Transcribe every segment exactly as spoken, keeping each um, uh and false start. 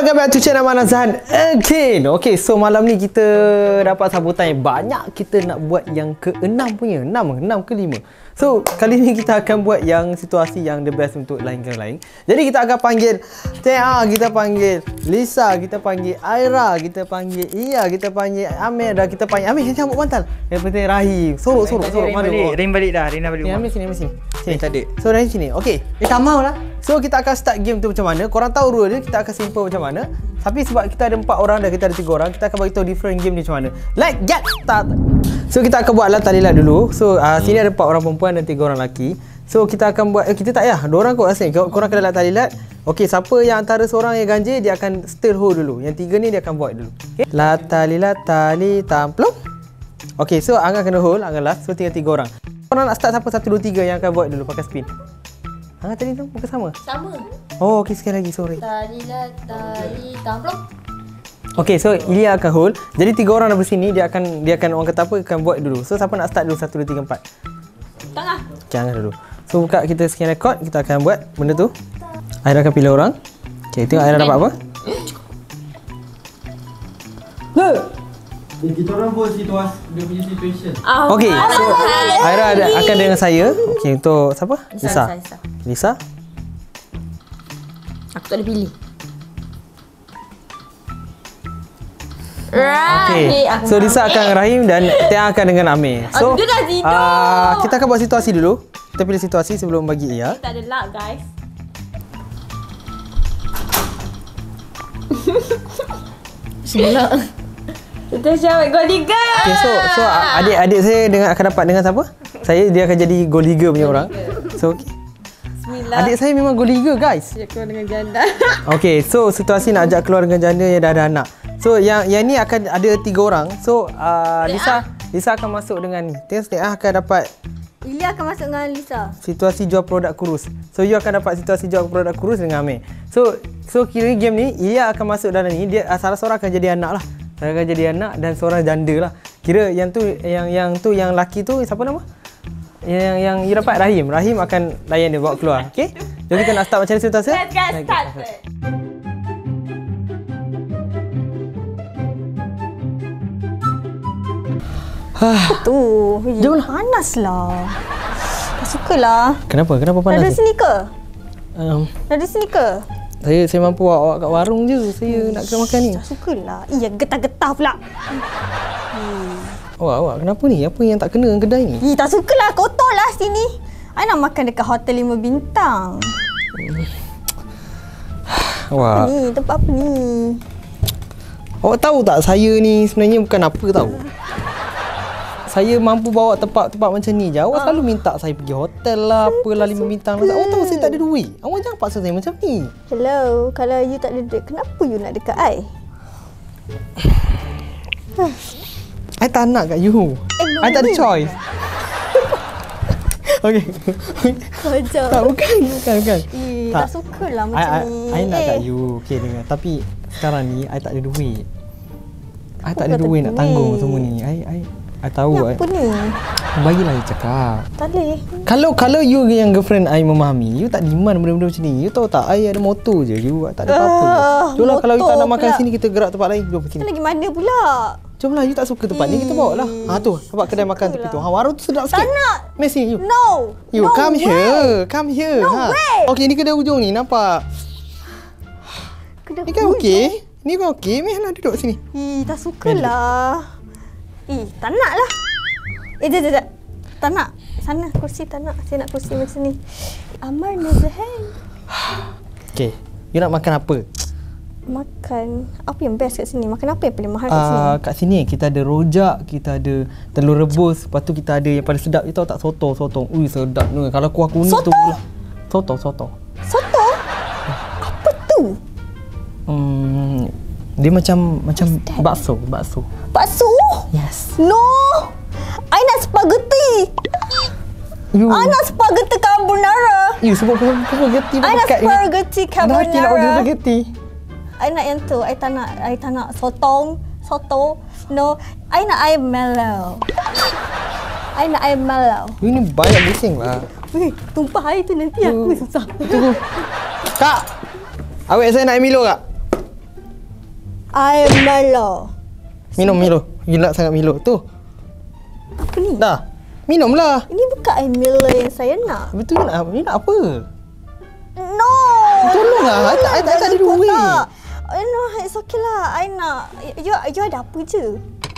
welcome back to channel Abang Nazhan again. Okay, so malam ni kita dapat sambutan yang banyak. Kita nak buat yang keenam punya. Enam, enam ke lima. So, kali ni kita akan buat yang situasi yang the best untuk lain ke lain. Jadi kita akan panggil Tia, kita panggil Lisa, kita panggil Aira, kita panggil Iya, kita panggil Amir dan kita panggil Amir yang cabut bantal. Yang penting Rahim. Sorok, sorok, sorok. Mana? Rahim balik dah. Rahim dah balik rumah. Amir sini, Amir sini. Sini. Tak ada. So, Rahim sini. Okay. Eh, tak mau lah. So kita akan start game tu macam mana. Korang tahu rule dia, kita akan simple macam mana. Tapi sebab kita ada empat orang dan kita ada tiga orang, kita akan bagi tahu different game ni macam mana. Like get start. So kita akan buat lah talilat dulu. So uh, sini ada empat orang perempuan dan tiga orang lelaki. So kita akan buat, eh, kita tak payah, dua orang kot rasanya. Korang kena lat talilat. Okey, siapa yang antara seorang yang ganjil, dia akan still hold dulu. Yang tiga ni dia akan buat dulu. Okay. Lat talilat tali tamplung. Okey, so Angah kena hold, Angah last. So tinggal tiga orang. Korang nak start siapa satu dua tiga yang akan buat dulu pakai spin. Ha, tadi tu bukan sama? Sama. Oh, okey, sekali lagi, sorry. Tali lah, tali tamplung. Okey, so Ilya akan hold. Jadi tiga orang dari sini, dia akan dia akan orang kata apa, akan buat dulu. So siapa nak start dulu? Satu, dua, tiga, empat. Tengah. Jangan dulu. So buka kita scan record, kita akan buat benda tu. Aira akan pilih orang. Okey, tengok Aira dapat apa? Go! Kita orang buat situasi, dia punya situation. Oh, Okey, so Aira ada, akan dengan saya. Okey, untuk siapa? Lisa. Lisa. Lisa. Lisa. Aku tak boleh pilih. Okey. So Lisa akan Rahim dan Tia akan dengan Amir. So Aku dah tidur. uh, kita akan buat situasi dulu. Kita pilih situasi sebelum bagi Ia. Tak ada luck, guys. Bismillah. Kita syawat gol liga. Okay, so so adik-adik saya dengan akan dapat dengan siapa? Saya dia akan jadi gol liga punya orang. So okay. Bismillah. Adik saya memang gol liga, guys. Dia keluar dengan janda. Okay, so situasi nak ajak keluar dengan janda yang dah ada anak. So yang yang ni akan ada tiga orang. So uh, Lisa Lisa akan masuk dengan ni. Tengok Setiap akan dapat Ilya akan masuk dengan Lisa. situasi jual produk kurus. So you akan dapat situasi jual produk kurus dengan Amir. So so kira game ni Ilya akan masuk dalam ni. Dia salah seorang akan jadi anak lah. Saya akan jadi anak dan seorang janda lah. Kira yang tu yang yang tu yang laki tu siapa nama? Yang yang you dapat Rahim. Rahim akan layan dia bawa keluar. Okey? Jadi kita nak start macam ni situasi. Let's get started. Tu, Jom lah. panas lah. Tak suka lah. Kenapa? Kenapa panas? Dah ada ni? sini ke? Um, Dah ada sini ke? saya saya mampu bawa awak kat warung je. Saya nak kena makan ni. Tak suka lah. Iya, getah-getah pula. Awak awak kenapa ni? Apa yang tak kena dengan kedai ni? Ih, tak suka lah. Kotor lah sini. I nak makan dekat hotel lima bintang. Awak. Ni, tempat apa ni? Awak tahu tak saya ni sebenarnya bukan apa tahu. Saya mampu bawa tempat-tempat macam ni je. Awak Ah. selalu minta saya pergi hotel lah, apalah lima bintang. Awak tahu saya tak ada duit. Awak jangan paksa saya macam ni. Hello, kalau you tak ada duit, kenapa you nak dekat I? I tak nak kat you. no I tak ada way. choice. Okey. Kacau. Tak, bukan, bukan, bukan. Eh, Tak. tak, suka lah I, macam I, ni. I nak eh. kat you. Okey dengar. Tapi sekarang ni I tak ada duit. I tak ada kata duit nak duit? tanggung semua ni. I I I tahu. Ni apa I, ni? bagilah I cakap. Tak boleh. Kalau kalau you yang girlfriend I memahami, you tak demand benda-benda macam ni. You tahu tak, I ada motor je. You tak ada apa-apa. Ah, Jomlah kalau you tak nak motor makan pula. sini, kita gerak tempat lain. Jom Kita sini. lagi mana pula? Jomlah, you tak suka tempat ni, kita bawa lah. Ha tu, nampak kedai makan tepi tu. Ha, warung tu sedap sikit. Tak nak. Mari sini, you. No. You no come way. here. Come here. No ha. way. Okey, ni kedai ujung ni, nampak? Kedai Ni kan hujung. okey. Ni kan okey. Meh lah duduk sini. Ih, tak sukalah. Ih, tak nak lah. Eh, jap, jap, jap. Tak nak. Sana kursi tak nak. Saya nak kursi macam ni. Amar Nazhan. Okey. You nak makan apa? Makan apa yang best kat sini? Makan apa yang paling mahal kat sini? Uh, kat sini kita ada rojak, kita ada telur rebus, lepas tu kita ada yang paling sedap. You tahu tak soto, soto. Ui sedap tu. Kalau kuah kuning Soto? tu pula. Soto, soto. Soto? Apa tu? Hmm, dia macam macam that? bakso, bakso. Bakso? Yes. No! I nak spaghetti! You, I nak spaghetti carbonara! you sebab spaghetti I nak dekat ni. spaghetti Ada hati nak order carbonara! spaghetti. I nak yang tu. I tak nak, I tak nak sotong, soto. No, I nak air mellow. I nak air mellow. You ni banyak bising lah. Weh, tumpah air tu nanti aku susah. Tunggu. Kak, awet saya nak air Milo kak? Air Milo. Minum Milo. Gila sangat Milo. Tu. Apa ni? Dah. Minumlah. Ini bukan air Milo yang saya nak. Betul nak? Ni nak apa? No. Tolonglah. I tak I tak tak ada duit. Oh, no, it's okay lah. I nak. You, you ada apa je?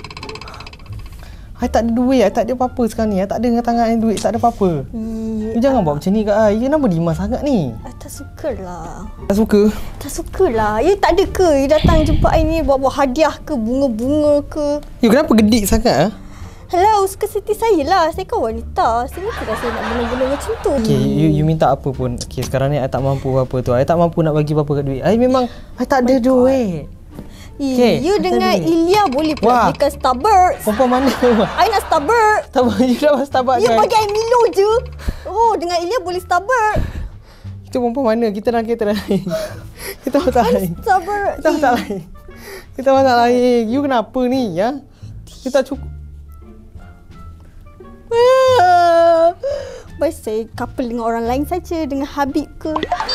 I tak ada duit. I tak ada apa-apa sekarang ni. I tak ada dengan tangan I duit. Tak ada apa-apa. Yeah. You jangan buat macam ni kat I. You kenapa dimas sangat ni? I tak suka lah. Tak suka? Tak suka lah. You tak ada ke? You datang jumpa I ni bawa hadiah ke? Bunga-bunga ke? You kenapa gedik sangat? Ha? Hello, suka hati saya lah. Saya kan wanita. Saya mesti dah saya nak benda-benda macam tu. Okay, you, you minta apa pun. Okay, sekarang ni I tak mampu apa tu. I tak mampu nak bagi apa-apa kat duit. I memang, I tak ada duit. Eh, Okay, you dengan duit. Ilya boleh pula Wah. belikan Starbucks. Perempuan mana? I nak Starbucks. Tak apa, you dah Starbucks You kan? bagi I Milo je. Oh, dengan Ilya boleh Starbucks. Itu perempuan mana? Kita dalam kereta lain. Kita masak lain. Starbucks. Kita masak lain. Kita masak lain. You kenapa ni? Ya? Kita cukup. Baik saya couple dengan orang lain saja. Dengan Habib ke.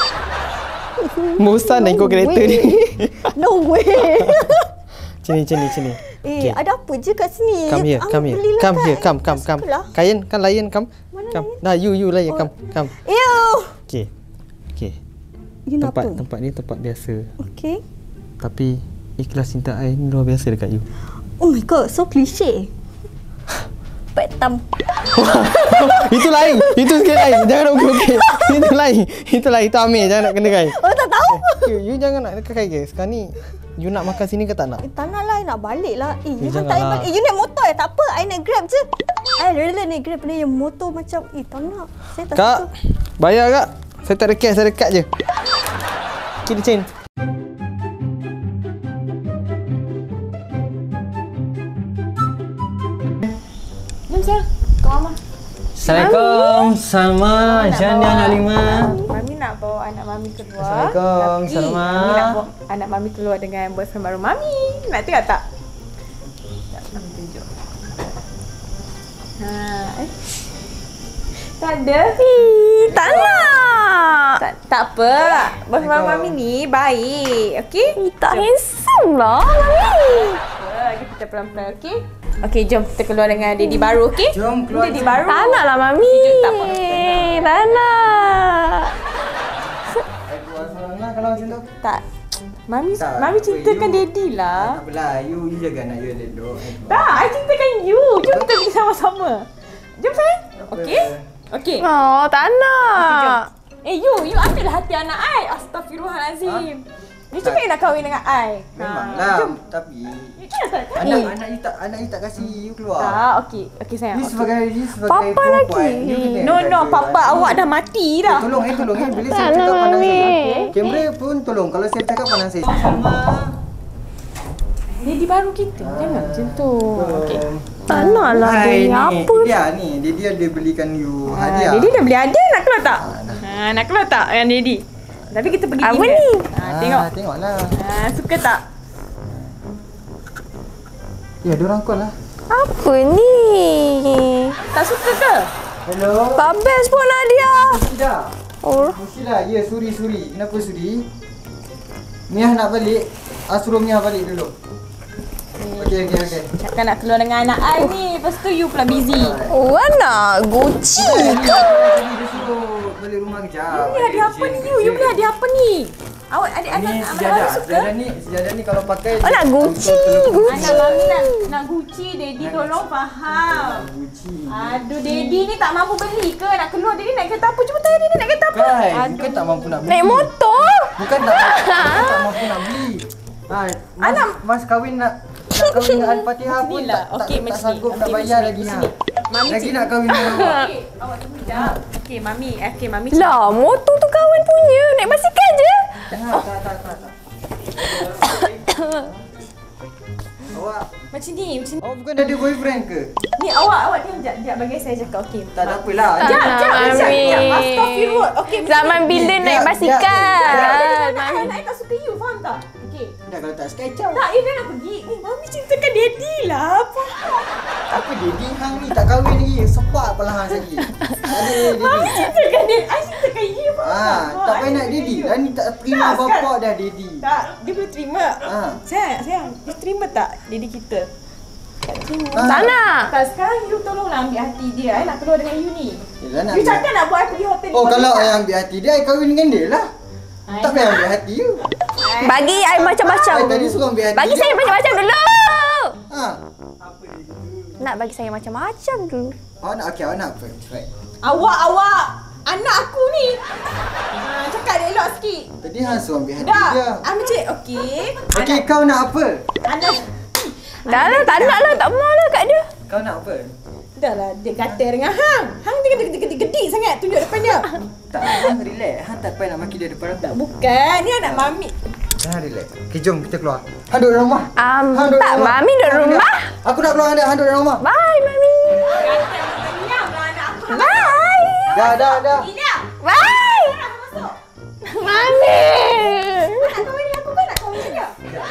Bosan dah ikut kereta way. ni. No way. Sini, sini, sini. Eh, Okay. ada apa je kat sini? Come here, Ah, come here. belilah Come kat here, I. come, come, Tak come. sukalah. Kayan, kan layan, come. Mana Come. layan? Nah, you, you layan, Oh. come, come. Ew. Okay. Okay. You nak Tempat, apa? tempat ni tempat biasa. Okay. Tapi ikhlas cinta I ni luar biasa dekat you. Oh my god, so cliche. Petam. Itu lain. Itu sikit lain. Jangan nak okey-okey. Itu lain. Itu lain. Itu Amir. Jangan nak kena kai. Oh, tak tahu. You, you jangan nak kena kai guys. Sekarang ni you nak makan sini ke tak nak? Eh, tak nak lah, I nak balik lah. Eh, you Eh, hantar I janganlah. balik. Eh, you naik motor eh? Tak apa, I naik Grab je. I rela naik Grab ni yang motor macam, eh, tak nak. Saya tak Kak, suka. bayar kak. Saya tak ada cash, saya ada kad je. Kiri chain. Jom Sal, kau Mama. Assalamualaikum. Salma, Jania anak lima. Mami nak bawa anak Mami keluar. Assalamualaikum, Tapi Salma. Mami nak bawa anak Mami keluar dengan boyfriend baru Mami. Nak tengok tak? Tak, Mami tunjuk. Ha, eh. Tak ada. Eh, tak nak. Tak, tak apa. Boyfriend baru Mami ni baik. Okey? Eh, tak handsome lah, Mami. Apa, kita pelan-pelan, okey? Okey, jom kita keluar dengan Daddy baru, okey? Jom keluar, Daddy jom. baru. Tak nak lah, Mami. Tunjuk tak apa. Tak nak. Nah, kalau macam tu. Tak. Mami, Tak, Mami apa, cintakan you- Daddy lah. Tak apalah, you, you jaga anak you elok. Tak, I cintakan you. Jom kita pergi sama-sama. Jom sayang. Okey? Okey. Oh, tak nak. Eh, you, you ambillah hati anak I. Astagfirullahalazim. You cakap you nak kahwin dengan I. Memanglah, Jom. tapi You kan nak kahwin? anak anak you tak anak you tak kasih you keluar. Tak, okey. Okey sayang. You okey. sebagai you sebagai Papa perempuan, lagi. you kena No, no, jaga papa anak awak you. dah mati Eh, dah. tolong eh, tolong eh. Bila Tak saya lah, cakap pandang Mami. saya. Kamera pun tolong. Kalau saya cakap pandang saya. Sama. Daddy baru kita. Jangan macam tu. Okey. Tak nak lah. Hai, Dia ni, apa? Dia ni, dia dia ada belikan you Ah, hadiah. Daddy dah beli hadiah, nak keluar tak? Ah, nak. Ha, nak keluar tak dengan Daddy? Tapi kita pergi Apa dinner. ni? Ha, tengok. Ah, tengoklah. Ha, suka tak? Ya, dia orang call lah. Apa ni? Tak suka ke? Hello. Tak best pun Nadia. Tidak. Oh. Mestilah. Ya, suri suri. Kenapa suri? Miah nak balik. Ah, suruh Miah balik dulu. Okey, okey, okey. Cakap nak keluar dengan anak I ni. Lepas tu you pula busy. Oh, anak. Gucci ke? Tadi dia suruh balik rumah kejap. You beli hadiah apa ni you? You beli hadiah apa ni? Awak adik-adik Ni anak sejadah. baru suka? Sejadah ni, sejadah ni kalau pakai Oh, nak Gucci. Gucci. Anak mami nak, nak Gucci, Daddy tolong faham. Gucci. Aduh, Daddy ni tak mampu beli ke? Nak keluar, Daddy naik kereta apa? Cuba tanya Daddy naik kereta apa? Kan, bukan tak mampu nak beli. Naik motor. Bukan tak, bukan tak mampu nak beli. Ha, mas, Anak- mas kahwin nak nak kahwin dengan Al-Fatihah pun Bismillah. tak, tak, Okey, tak macam ni. sanggup nak Okey, bayar macam lagi ni. ha. Sini. Mami Lagi cik- nak kahwin dengan awak. Okey, awak tunggu sekejap. Okey, Mami. Okey, Mami. Lah, motor tu kawan punya. Naik basikal je. Tak, tak, tak, tak, tak. Awak, Macam ni, macam ni. awak bukan ada boyfriend ke? Ni awak, awak diam sekejap. Sekejap bagi saya cakap. Okey. Tak ada apalah. Tak Sekejap, nak, sekejap, sekejap, Mami. sekejap. Astagfirullah. Okey, macam Zaman ni. bila Ni, naik dia- basikal. Anak I, anak I tak suka you, faham tak? Okey. Dah kalau tak sekejap. Tak, you dah nak pergi. Ni, Mami cintakan Daddy lah. Apa? Apa Daddy hang ni tak kahwin lagi. Sepak pula hang lagi. Tak ada Mami Daddy. cintakan Daddy. I cintakan cakap ya pun. Ah, tak payah nak daddy. Dah ni tak terima Tak, bapak sekarang- dah daddy. Tak, dia boleh terima. Ah. Sayang, sayang. Dia terima tak daddy kita? Tak terima. Ah. Tak nak. Tak, sekarang you tolonglah ambil hati dia. I nak keluar dengan you ni. Yelah nak You ambil- cakap nak buat I pergi hotel. Oh, ni, kalau boleh I tak? ambil hati dia, I kahwin dengan dia lah. I Tak payah nak. ambil hati you. Bagi I macam-macam. I tadi suruh ambil hati Bagi dia. saya macam-macam dulu. Ha. Nak bagi saya macam-macam dulu. Awak nak okey, awak nak apa? Cepat. Awak, awak. Anak aku ni. Ha, cakap dia elok sikit. Tadi hang suruh ambil hati Dah. dia. Ambil cik. Okey. Okey, kau nak apa? Anak. Dah lah, tak nak lah. Tak mahu lah kat dia. Kau nak apa? Dah lah, dia gatal dengan Hang. Hang dia gedik-gedik sangat tunjuk depan dia. Tak, hang relax. Hang tak payah nak maki dia depan aku. Bukan, ni anak mami. Hang relax. Okay, jom kita keluar. Hang duduk dalam rumah. Um, Hang duduk tak, dalam rumah. Mami duduk Hang rumah. Aku nak keluar dengan dia. Hang duduk dalam rumah. Bye, Mami. Diam lah anak aku. Bye. Dah, dah, dah. Diam. Bye. Hang masuk. Mami. Nak kahwin dengan aku kan nak kahwin dengan dia?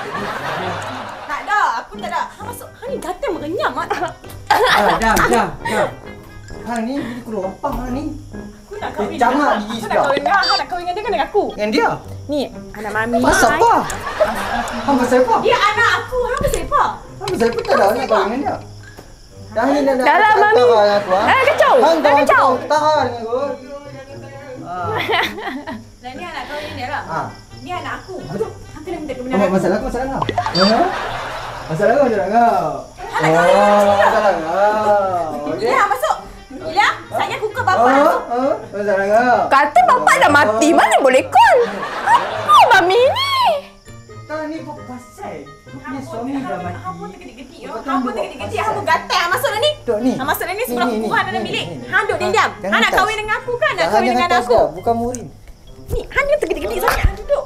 Tak ada, aku tak ada. Hang masuk. Hang ni gatal merenyam mak. Ah, dah, dah, dah. Hang ni gigi keluar apa hang ni? Aku nak kahwin Eh, jangan dengan gigi Aku nak sedap. kahwin dengan Hang nak kahwin dengan dia kan dengan aku. Dengan dia? Ni anak mami. Pasal apa? Hang pasal apa? Dia anak aku. Hang pasal apa? Hang pasal apa tak ada nak kahwin dengan dia? Dah ni dah Dah lah, Mami. Eh, kacau. Hang Dah kacau. Tahan dengan aku. Ah. Dan ni anak kahwin dia lah. Ah. Ni anak aku. Hang kena minta Apa kebenaran. masalah aku masalah kau? Ha? Masalah kau masalah kau. Hang nak kahwin dengan Oh, dia. masalah kau. Okey. Ila masuk. Ila, saya kuka bapa Oh, masuk. oh, masalah kau. Kata bapak dah mati. Mana boleh call? Apa Mami ni? Tak ni kau pasal. Kau punya suami dah mati. Hang pun tergedik-gedik. Kau Hang pun buat tergedik-gedik. pasal. Hang pun gatal. Hang masuk dah ni. Duk ni. Hang masuk dah ni Ni, sebelah ni, kuku ni, hang dalam ni, bilik. ni. Hang duduk diam. Jangan Hang nak touch. kahwin dengan aku kan? Nak Jangan kahwin jangan dengan touch aku. dah, bukan murim. Ni, hang ni tergedik-gedik sangat. Hang duduk.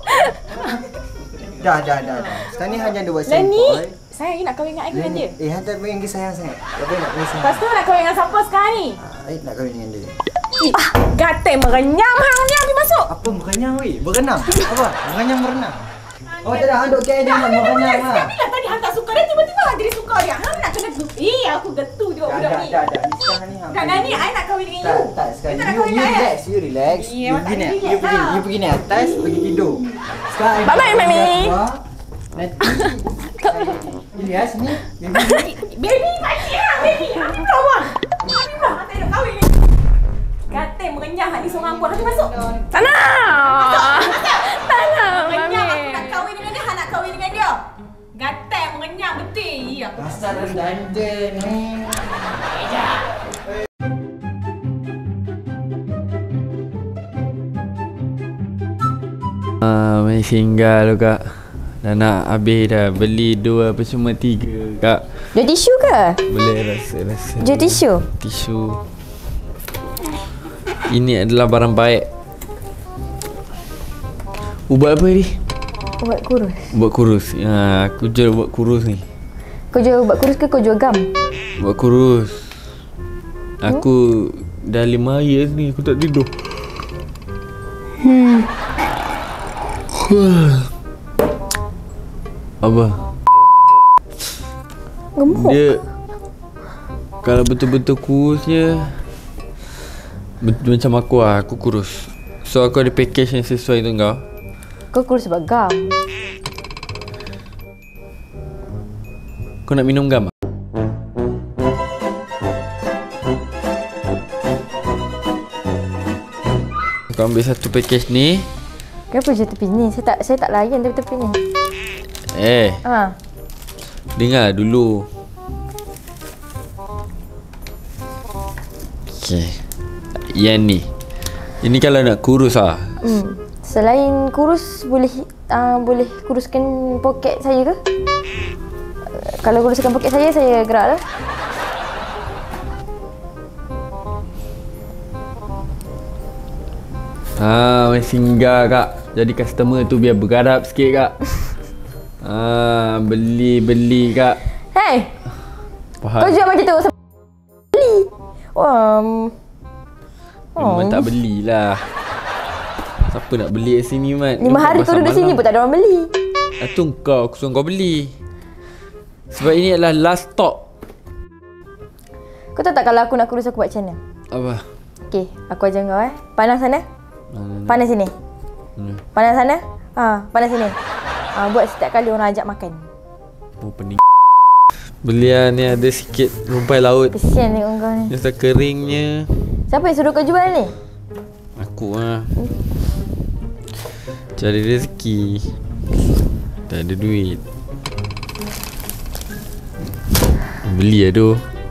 Dah, dah, dah, dah. Sekarang ni hang jangan buat Dan ni, sempoi. saya ni nak kahwin dengan I dengan dia. Eh, hang tak main lagi sayang sangat. Tak payah nak main sayang. Lepas tu nak kahwin dengan siapa sekarang ni? Ah, I nak kahwin dengan dia. Eh, gatal merenyam hang ni habis masuk. Apa merenyang weh? Berenang. Apa? Merenyang berenang. Oh, tak ada hang duk kaya dia nak merenyang lah. Sekali lah tadi hang tak suka dia, tiba-tiba hang jadi suka dia. Hang nak kena getu. Eh, aku getu juga Dah, budak dah, ni. dah, dah. Ni sekarang ni hang. Dah dah ni, I nak kahwin dengan Tak, you. tak sekarang. You tak nak You, kahwin you dengan I? relax, you relax. Eh, You awak tak pergi ni, relax you pergi, lah. you pergi ni atas, pergi tidur. Sekarang I Bye-bye, nak Mami. pergi keluar. Nanti, Ilyas ni, baby. Baby, mati lah, baby. Hang ni kawan. Hang ni lah, hang tak nak kahwin dengan gatal merenyam hang ni seorang pun. Hang masuk. Tak nak. Tak nak, Merenyam aku Mami. nak kahwin dengan dia, hang nak kahwin dengan dia. Gatal merenyam betul. Ya. Pasal rendanda ni. Ah, main singgah tu kak. Dah nak habis dah. Beli dua apa cuma tiga kak. Jual tisu ke? Boleh rasa-rasa. Jual tisu? Tisu. Ini adalah barang baik. Ubat apa ni? Ubat kurus. Ubat kurus. Ha, aku jual ubat kurus ni. Kau jual ubat kurus ke kau jual gam? Ubat kurus. Aku dah lima hari ni aku tak tidur. Hmm. Apa? Gemuk. Dia kalau betul-betul kurusnya betul macam aku lah, aku kurus. So aku ada package yang sesuai tu kau. Kau kurus sebab gam. Kau nak minum gam? Kau ambil satu package ni. Kenapa je tepi ni? Saya tak saya tak layan tepi-tepi ni. Eh, Ha. dengar dulu. Okay. Yang ni. Ini kalau nak kurus ah. Hmm. Selain kurus boleh uh, boleh kuruskan poket saya ke? Uh, kalau kuruskan poket saya saya gerak lah. Ha, main singgah kak. Jadi customer tu biar bergarap sikit kak. Ha, beli-beli kak. Hey, Faham? kau jual macam tu siapa beli? Um, Memang oh. tak belilah. Siapa nak beli kat sini Mat? Lima Dia hari buat kau pasar duduk sini malam. pun tak ada orang beli. Itu kau, aku suruh kau beli. Sebab ini adalah last stock. Kau tahu tak kalau aku nak kurus aku buat macam mana? Apa? Okey, aku ajar kau eh. Pandang sana. Hmm. Pandai sini. Hmm. Pandai sana. Ha, pandai sini. Ha, buat setiap kali orang ajak makan. Oh pening. Belian ni ada sikit rumpai laut. Kesian tengok kau ni. Yang keringnya. Siapa yang suruh kau jual ni? Aku lah. Cari rezeki. Tak ada duit. Beli lah tu.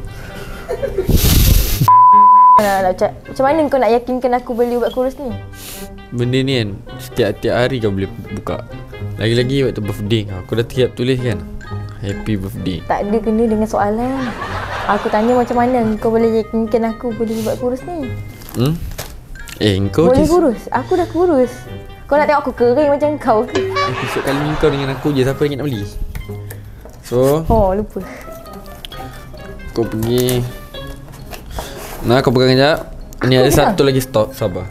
Nak, nak, macam, macam mana kau nak yakinkan aku beli ubat kurus ni? Benda ni kan setiap-tiap hari kau boleh buka. Lagi-lagi waktu birthday kau. Aku dah tiap tulis kan, happy birthday. Tak ada kena dengan soalan. Aku tanya macam mana kau boleh yakinkan aku beli ubat kurus ni? Hmm? Eh kau Boleh just kurus? Aku dah kurus. Kau nak tengok aku kering macam kau ke? episod kali ni kau dengan aku je. Siapa yang nak beli? So Oh, lupa. kau pergi. Nah kau pegang sekejap. Ini ada satu lagi stok. Sabar.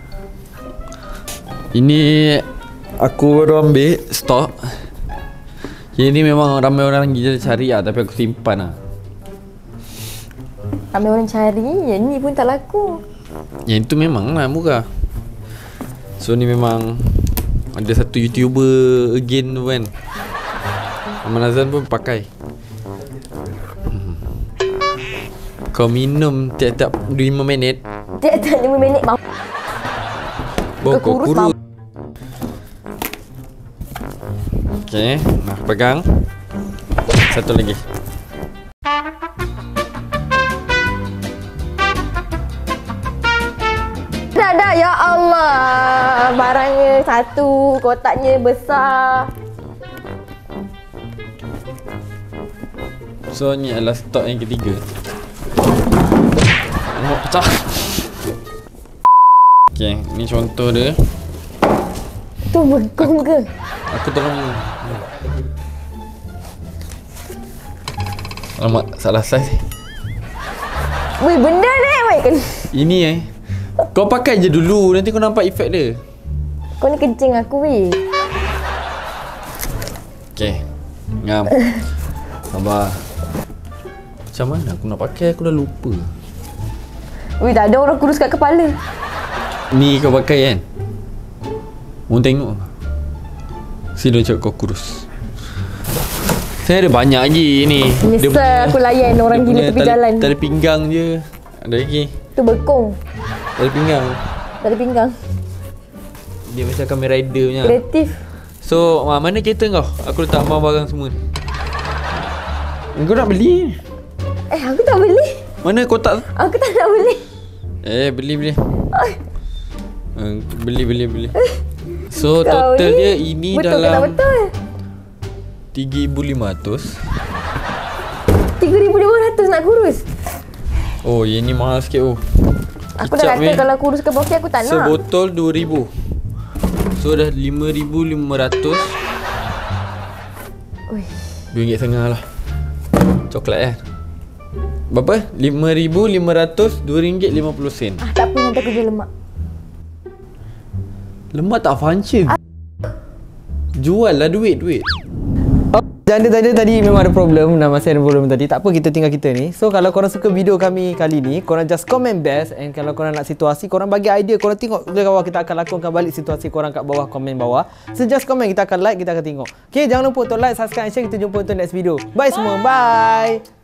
Ini aku baru ambil stok. Ini memang ramai orang gila cari lah, tapi aku simpan lah. Ramai orang cari, yang ni pun tak laku. Yang itu memang lah murah. So ni memang ada satu YouTuber again tu kan, Aman Azan pun pakai. hmm. Kau minum tiap-tiap lima minit. Tiap-tiap lima minit mau. Bawa kau kurus, kurus. Okay, nah pegang. Satu lagi. Dah dah, ya Allah. Barangnya satu, kotaknya besar. So ni adalah stok yang ketiga. Oh, pecah. Okay, ni contoh dia. Tu bekong ke? Aku tolong. Alamak, salah saiz. Weh, benda ni weh. Ini eh. Kau pakai je dulu, nanti kau nampak efek dia. Kau ni kencing aku weh. Okay, ngam. Sabar. Macam mana aku nak pakai, aku dah lupa. Weh, tak ada orang kurus kat kepala. Ni kau pakai kan? Orang tengok. Sini cakap kau kurus. Saya ada banyak lagi ni. Nyesel aku layan orang gila tepi tali, jalan. Tali pinggang je. Ada lagi. Tu bekong. Tali pinggang. Tali pinggang. Dia macam Kamen Rider punya. Kreatif. So, ah, mana kereta kau? Aku letak barang semua. Kau nak beli? Eh, aku tak beli. Mana kotak? Aku tak nak beli. Eh, beli beli. Ay, Uh, beli beli beli. So kau total ni dia ini betul ke tak dalam betul? tiga ribu lima ratus. tiga ribu lima ratus nak kurus. Oh, yang ni mahal sikit oh. Aku dah kata kalau kurus ke bokeh aku tak nak. Sebotol dua ribu. So dah lima ribu lima ratus. Ui. dua ringgit setengah lah. Coklat eh. Berapa? lima ribu lima ratus, dua ringgit lima puluh sen. Ah, tak apa, nanti aku jual lemak. Lemak tak function. Jual lah duit, duit. Janda tadi tadi memang ada problem, dan masih ada problem tadi. Tak apa, kita tinggal kita ni. So kalau korang suka video kami kali ni, korang just comment best. And kalau korang nak situasi, korang bagi idea. Korang tengok di bawah, kita akan lakonkan balik situasi korang kat bawah, komen bawah. So just comment, kita akan like, kita akan tengok. Okay, jangan lupa untuk like, subscribe, share. Kita jumpa untuk next video. Bye semua, bye.